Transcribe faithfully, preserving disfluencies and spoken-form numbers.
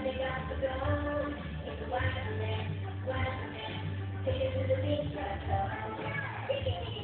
Everybody got to go. It's a waggle dance, waggle dance. Take it to the beat, let's go.